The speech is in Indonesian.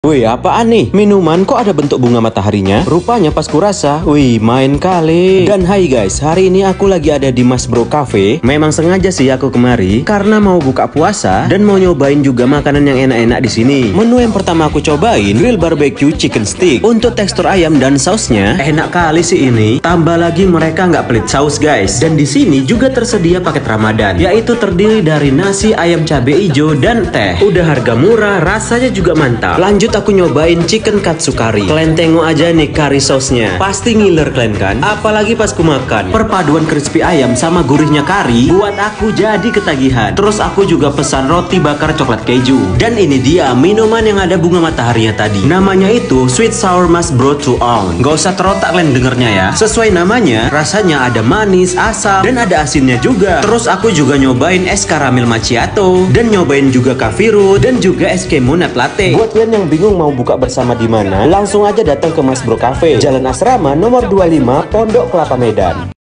Wih, apaan nih? Minuman kok ada bentuk bunga mataharinya? Rupanya pas kurasa, wih, main kali. Dan hai guys, hari ini aku lagi ada di Mas Bro Cafe. Memang sengaja sih aku kemari karena mau buka puasa dan mau nyobain juga makanan yang enak-enak di sini. Menu yang pertama aku cobain, grill barbecue chicken stick. Untuk tekstur ayam dan sausnya, enak kali sih ini. Tambah lagi mereka nggak pelit saus guys. Dan di sini juga tersedia paket Ramadan, yaitu terdiri dari nasi, ayam cabai hijau, dan teh. Udah harga murah, rasanya juga mantap. Lanjut aku nyobain chicken katsu curry. Kalian tengok aja nih curry sausnya. Pasti ngiler kalian kan? Apalagi pas ku makan. Perpaduan crispy ayam sama gurihnya curry buat aku jadi ketagihan. Terus aku juga pesan roti bakar coklat keju. Dan ini dia minuman yang ada bunga mataharinya tadi. Namanya itu Sweet Sour Mas Bro 2 ounce. Gak usah terotak kalian dengernya ya. Sesuai namanya, rasanya ada manis, asam, dan ada asinnya juga. Terus aku juga nyobain es karamel macchiato, dan nyobain juga coffee root, dan juga es kemo nut latte. Buat kalian yang bingung mau buka bersama di mana, langsung aja datang ke Mas Bro Cafe, Jalan Asrama nomor 25, Pondok Kelapa Medan.